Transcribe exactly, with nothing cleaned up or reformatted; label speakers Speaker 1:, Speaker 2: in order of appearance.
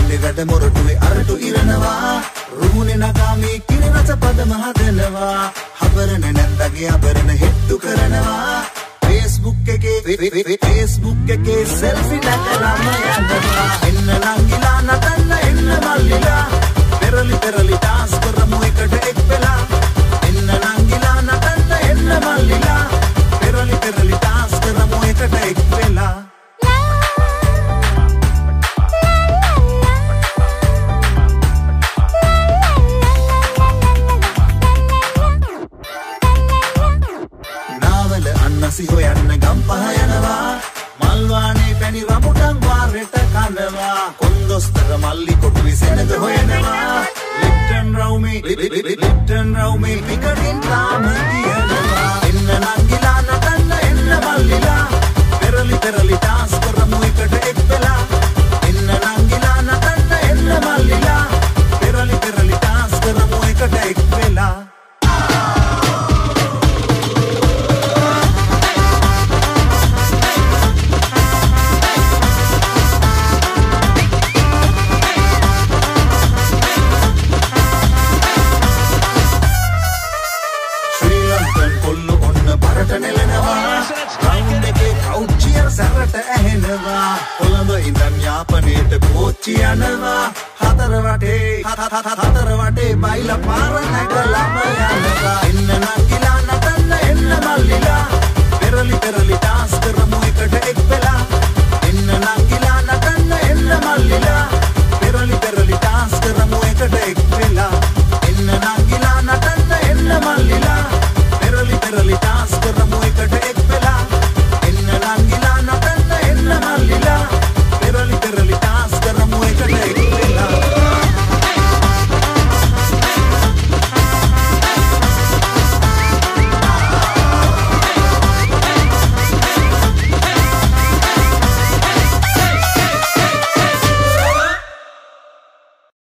Speaker 1: මල්ලි වැඩ මොරටුවේ අරටු ඉරනවා රුමුණේ නගාමී කිරිරස පදම හදනවා හබරන නැන්දගේ අබරන හෙට්ටු කරනවා Facebook එකේ Facebook එකේ selfie නැකලම යනවා එන්න නංගිලා නටන්න එන්න මල්ලිලා පෙරලි පෙරලි dance කරමු එකට එක් වෙලා එන්න නංගිලා නටන්න එන්න මල්ලිලා පෙරලි පෙරලි dance කරමු එකට එක් වෙලා නසි හොයන්න ගම්පහ යනවා මල්වානේ පැණි රඹුටන් වාරෙට කනවා කොන්දොස්තර මල්ලි කොටුවේ සෙනග හොයනවා ලිප්ටන් රවුමේ ලිප්ටන් රවුමේ පිකටින් තාම කියනවා එන්න නංගිලා නටන්න එන්න මල්ලිලා පෙරලි පෙරලි dance කරමු එකට එක් වෙලා එන්න නංගිලා නටන්න එන්න මල්ලිලා පෙරලි පෙරලි dance කරමු එකට එක් වෙලා සැරට ඇහෙනවා කොළඹ ඉඳන් යාපනයට කෝච්චි යනවා හතර වටේ හතර වටේ බයිලා පාර නැග